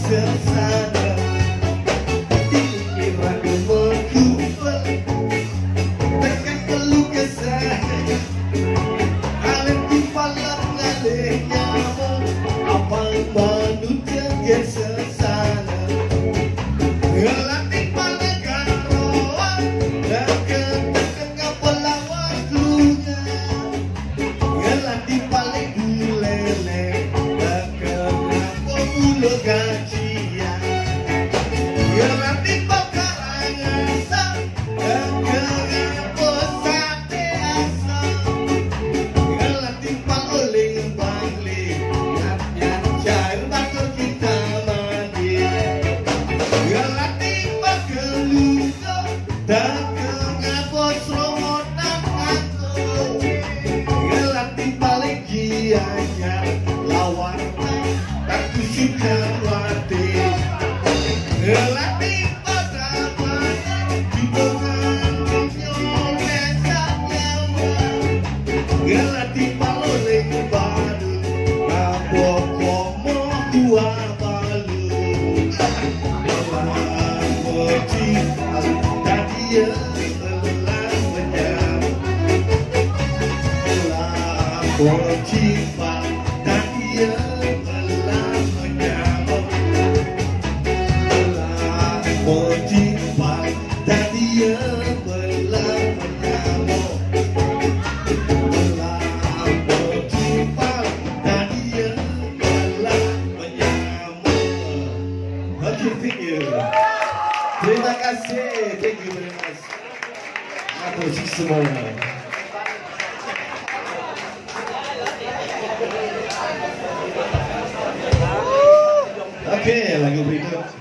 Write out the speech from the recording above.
sesana dikira mengkubur tekan keluh kesah alam di palang ngalih nyawa apa manusia yang sesana ngelatih paling karoa dan ketekan pelawak lunya ngelatih paling bulele dan kenapa mulu gajian ngelatih pekarangan sang dan kenapa sate asam ngelatih paling balik nyat cair bakal kita mandi ngelatih pakeluka dan kenapa seromotan aku ngelatih paling gianya lawan tak suka wati ngelatih pada mana di dengan besar nyawa ngelatih paling baru ngabok komo dua balu tadi ya telah menyam Cipa tadi ya telah menyamuk Cipa tadi ya telah menyamuk Cipa tadi ya telah menyamuk. Okay, thank you. Terima kasih, thank you very much. Matur semuanya. Oke, lagu berikut.